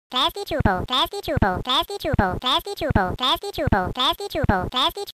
klaski chupo, klaski chupo, klaski chupo, klaski chupo, klaski chupo, klaski chupo, klaski chupo, klaski